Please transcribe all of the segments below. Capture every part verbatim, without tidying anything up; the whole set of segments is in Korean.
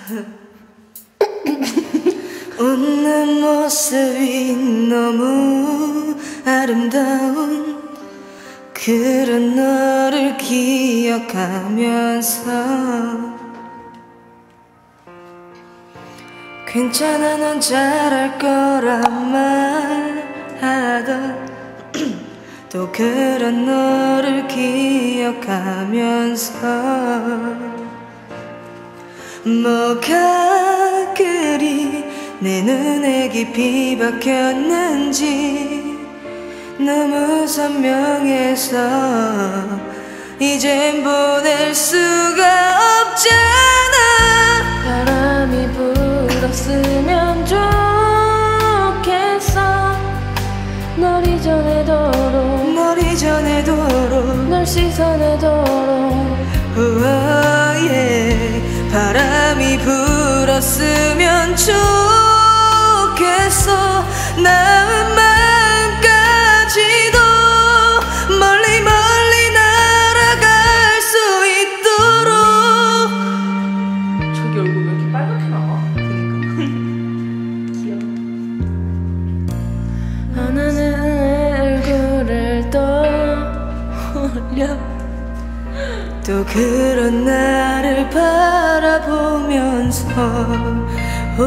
웃는 모습이 너무 아름다운 그런 너를 기억하면서 괜찮아 넌 잘할 거란 말하던 또 그런 너를 기억하면서 뭐가 그리 내 눈에 깊이 박혔는지 너무 선명해서 이젠 보낼 수가 없잖아. 바람이 불었으면 좋겠어. 널 이전에도록 널 이전에도록 널 시선에도록 우와, yeah. 바람이 불었으면 좋겠어. 나은 마음까지도 멀리 멀리 날아갈 수 있도록. 저기 얼굴 왜 이렇게 빨갛게 나와? 귀여워. 하나는 얼굴을 떠올려 또 그런 나를 바라보면서 오,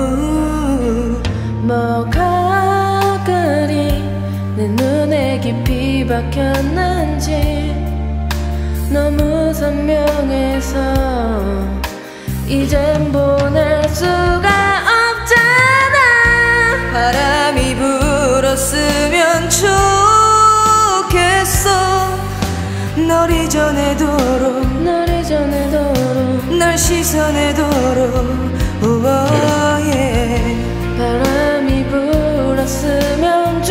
뭐가 그리 내 눈에 깊이 박혔는지 너무 선명해서 이젠 보낼 수가 없잖아. 바람이 불었으면 좋겠어. 널 이전에도록 널 이전에도록 널 시선에도록 우와, yeah. 바람이 불었으면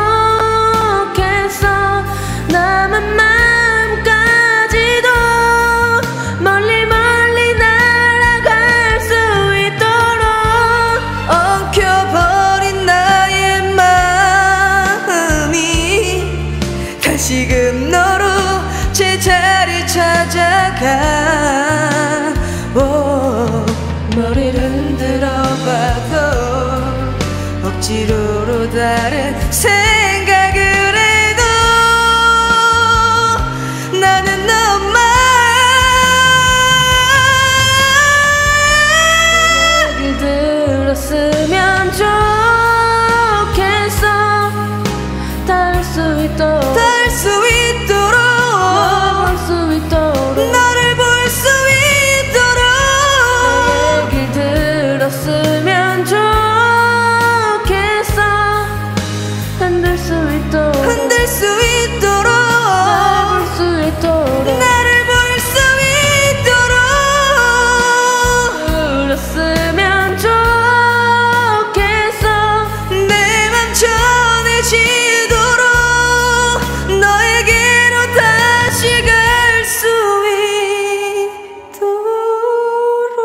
좋겠어. 남은 마음까지도 멀리 멀리 날아갈 수 있도록 엉켜버린 나의 마음이 다시금 너로 제자리 찾아가. 오, 머리를 흔들어 봐도 억지로로 다른 생각을 해도 나는 너만 얘기를 들었으면 좋겠어. 닿을 수 있도록 닿을 수 있도록 볼 수 있도록 너를 볼 수 있도록 내 얘기를 들었으면 좋겠어. 흔들 수 있도록 흔들 수 있도록 날 볼 수 있도록 나를 볼 수 있도록 들었으면 좋겠어. 내 맘 전해지도록 너에게로 다시 갈 수 있도록.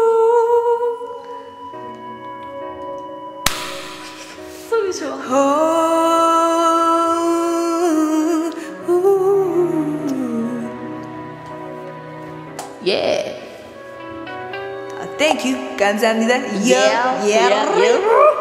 소리 좋아. 오, 우, 예. 아, Thank you. 감사합니다. Yeah, yeah, yeah.